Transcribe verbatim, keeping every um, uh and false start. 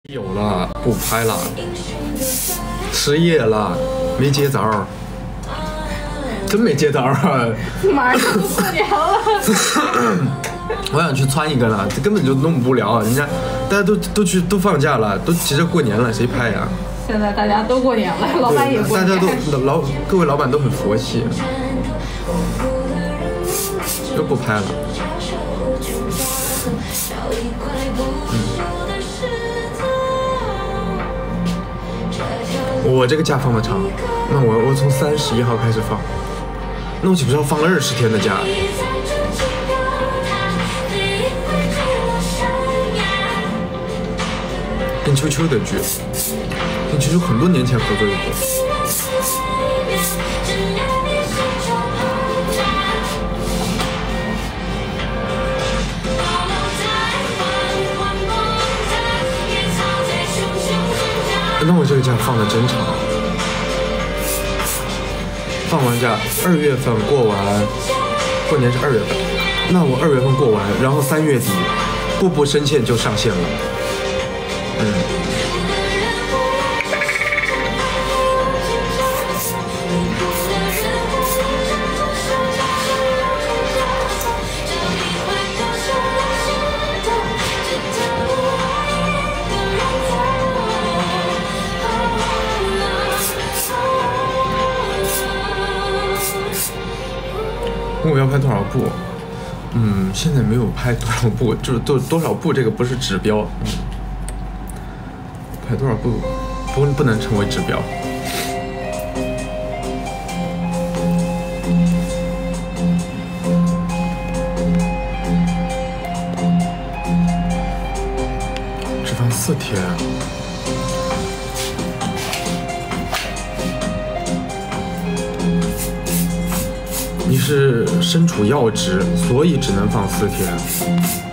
有了，不拍了，失业了，没接着儿，真没接着儿啊！ 马上就过年了， 我想去穿一个了，这根本就弄不了，人家大家都都去都放假了，都急着过年了，谁拍呀？ 现在大家都过年了，老板也过年， 大家都老各位老板都很佛系，都不拍了。我这个假放的长，那我我从三十一号开始放，那我岂不是要放二十天的假？跟秋秋的剧，跟秋秋很多年前合作一部。那我这个假放的真长，放完假二月份过完，过年是二月份，那我二月份过完，然后三月底，步步深陷就上线了，嗯。我要拍多少部？嗯，现在没有拍多少部，就是多多少部这个不是指标。嗯，拍多少部不不能成为指标。只放四天。你是身处要职，所以只能放四天。